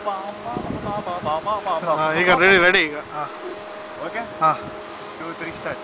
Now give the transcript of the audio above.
ಈಗ ರೆಡಿ ಈಗ. ಓಕೆ ಹಾಂ 2 3 ಸ್ಟಾರ್ಟ್.